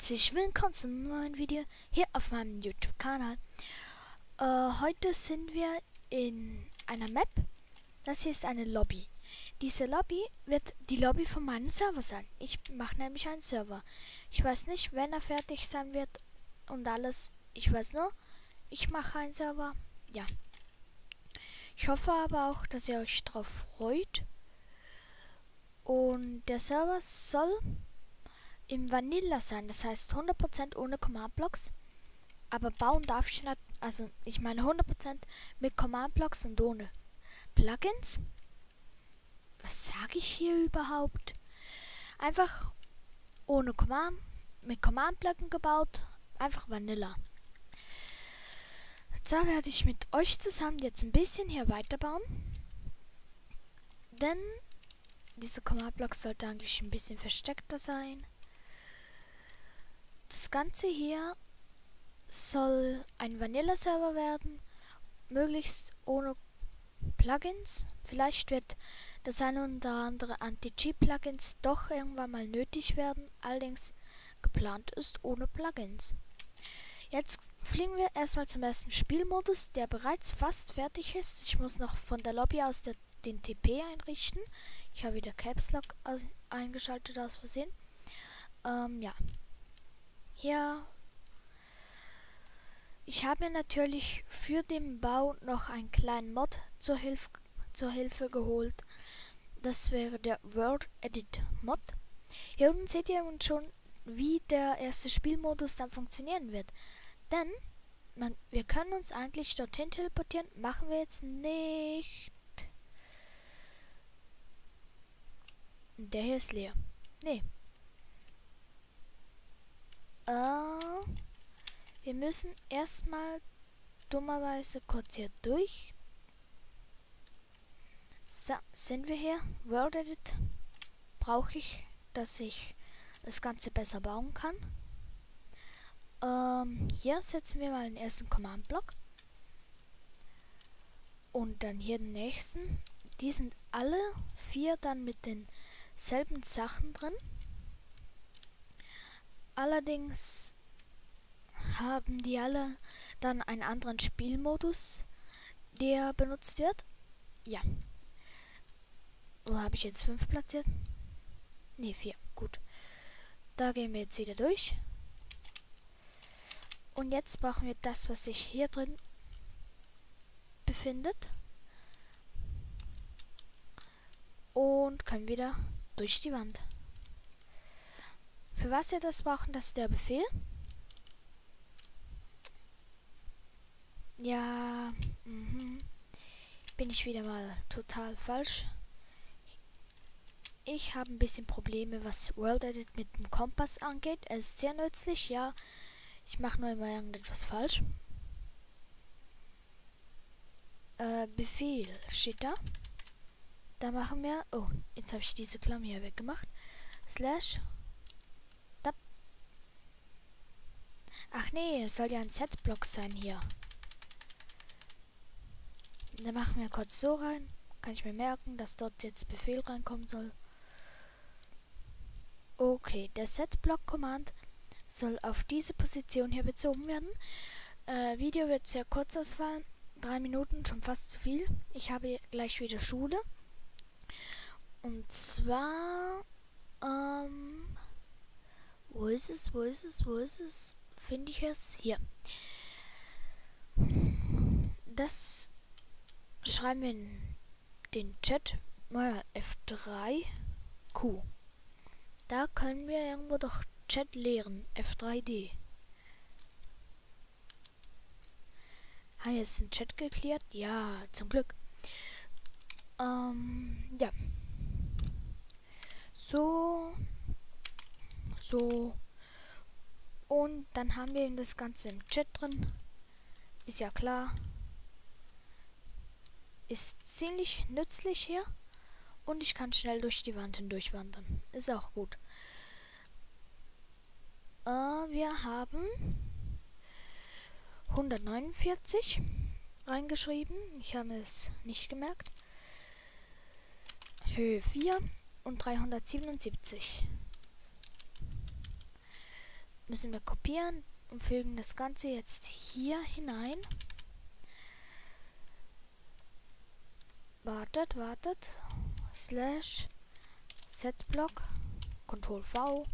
herzlich willkommen zu einem neuen Video hier auf meinem YouTube-Kanal. Heute sind wir in einer Map. Das hier ist eine Lobby. Diese Lobby wird die Lobby von meinem Server sein. Ich mache nämlich einen Server. Ich weiß nicht, wenn er fertig sein wird und alles. Ich weiß nur, ich mache einen Server. Ja. Ich hoffe aber auch, dass ihr euch drauf freut. Und der Server soll im Vanilla sein, das heißt 100% ohne Command-Blocks. Aber bauen darf ich nicht, also ich meine 100% mit Command-Blocks und ohne Plugins. Was sage ich hier überhaupt? Einfach ohne Command, mit Command-Blöcken gebaut, einfach Vanilla. So werde ich mit euch zusammen jetzt ein bisschen hier weiterbauen. Denn dieser Command-Block sollte eigentlich ein bisschen versteckter sein. Das Ganze hier soll ein Vanilla-Server werden, möglichst ohne Plugins. Vielleicht wird das eine oder andere Anti-Cheat-Plugins doch irgendwann mal nötig werden, allerdings geplant ist ohne Plugins. Jetzt fliegen wir erstmal zum ersten Spielmodus, der bereits fast fertig ist. Ich muss noch von der Lobby aus den TP einrichten. Ich habe wieder Caps Lock eingeschaltet aus Versehen. Ja. Hier, ich habe mir natürlich für den Bau noch einen kleinen Mod zur Hilfe geholt. Das wäre der World Edit Mod. Hier unten seht ihr schon, wie der erste Spielmodus dann funktionieren wird. Denn wir können uns eigentlich dorthin teleportieren. Machen wir jetzt nicht. Der hier ist leer. Nee. Wir müssen erstmal dummerweise kurz hier durch. So, sind wir hier. World Edit brauche ich, dass ich das Ganze besser bauen kann. Hier setzen wir mal den ersten Command-Block. Und dann hier den nächsten. Die sind alle 4 dann mit denselben Sachen drin. Allerdings haben die alle dann einen anderen Spielmodus, der benutzt wird. Ja. Wo habe ich jetzt 5 platziert? Ne, 4. Gut. Da gehen wir jetzt wieder durch. Und jetzt brauchen wir das, was sich hier drin befindet. Und können wieder durch die Wand. Für was wir das brauchen, das ist der Befehl. Ja, bin ich wieder mal total falsch. Ich habe ein bisschen Probleme, was World Edit mit dem Kompass angeht. Es ist sehr nützlich, ja. Ich mache nur immer irgendetwas falsch. Befehl steht da. Da machen wir. Oh, jetzt habe ich diese Klammer hier weggemacht. Slash. Tab. Ach nee, es soll ja ein Z-Block sein hier. Dann machen wir kurz so rein. Kann ich mir merken, dass dort jetzt Befehl reinkommen soll. Okay, der Set-Block-Command soll auf diese Position hier bezogen werden. Video wird sehr kurz ausfallen. 3 Minuten, schon fast zu viel. Ich habe gleich wieder Schule. Und zwar, wo ist es? Finde ich es? Hier. Das schreiben wir in den Chat. Mal F3Q. Da können wir irgendwo doch Chat leeren. F3D. Haben wir jetzt den Chat geklärt? Ja, zum Glück. Ja. So. Und dann haben wir eben das Ganze im Chat drin. Ist ja klar. Ist ziemlich nützlich hier. Und ich kann schnell durch die Wand hindurch wandern. Ist auch gut. Wir haben 149 reingeschrieben. Ich habe es nicht gemerkt. Höhe 4 und 377. müssen wir kopieren und fügen das Ganze jetzt hier hinein. Wartet. Slash setblock. Ctrl V.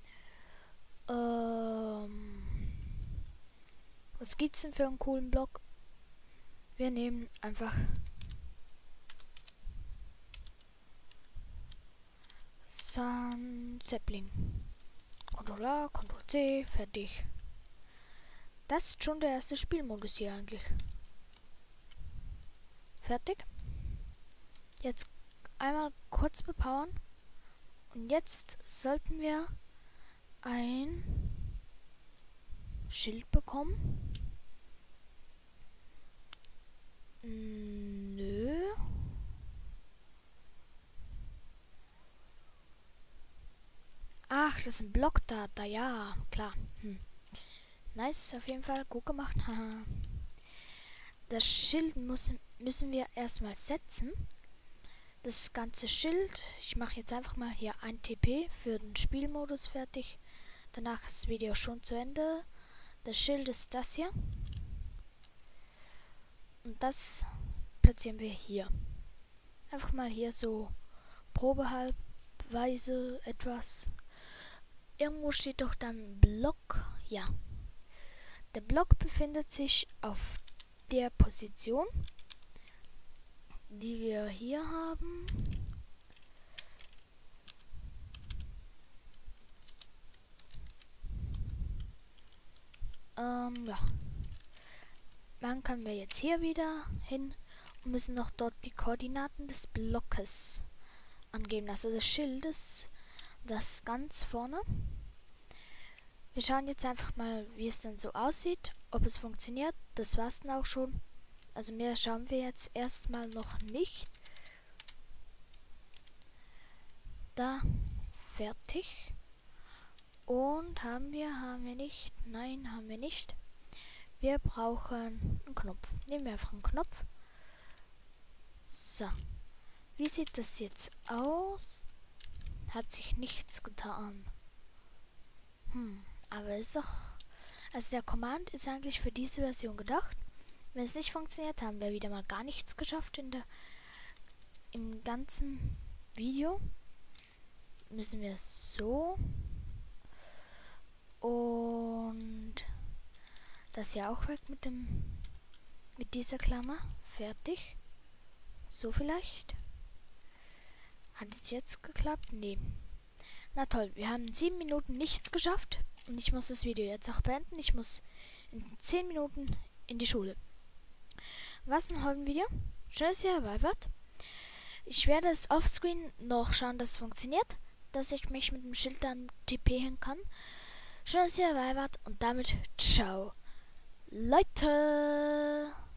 Was gibt's denn für einen coolen Block? Wir nehmen einfach Zeppelin. Ctrl A, Ctrl C, fertig. Das ist schon der erste Spielmodus hier eigentlich. Fertig. Jetzt einmal kurz bepowern. Und jetzt sollten wir ein Schild bekommen. Nö. Ach, das ist ein Block da, ja, klar. Nice, auf jeden Fall, gut gemacht. Das Schild müssen wir erstmal setzen. Das ganze Schild, ich mache jetzt einfach mal hier ein TP für den Spielmodus fertig. Danach ist das Video schon zu Ende. Das Schild ist das hier. Und das platzieren wir hier. Einfach mal hier so probehalbweise etwas. Irgendwo steht doch dann Block. Ja. Der Block befindet sich auf der Position, die wir hier haben. Ja. Dann können wir jetzt hier wieder hin und müssen noch dort die Koordinaten des Blockes angeben, also des Schildes, das ganz vorne. Wir schauen jetzt einfach mal, wie es dann so aussieht, ob es funktioniert. Das war's dann auch schon. Also mehr schauen wir jetzt erstmal noch nicht. Da, fertig. Und haben wir nicht? Nein, haben wir nicht. Wir brauchen einen Knopf. Nehmen wir einfach einen Knopf. So. Wie sieht das jetzt aus? Hat sich nichts getan. Aber ist doch... Also der Command ist eigentlich für diese Version gedacht. Wenn es nicht funktioniert, haben wir wieder mal gar nichts geschafft im ganzen Video. Müssen wir so. Und das hier auch weg mit dieser Klammer. Fertig. So vielleicht. Hat es jetzt geklappt? Nee. Na toll, wir haben in 7 Minuten nichts geschafft. Und ich muss das Video jetzt auch beenden. Ich muss in 10 Minuten in die Schule. Was mit heute Video? Schön, dass ihr dabei wart. Ich werde es offscreen noch schauen, dass es funktioniert. Dass ich mich mit dem Schild dann TPen kann. Schön, dass ihr dabei wart. Und damit ciao, Leute.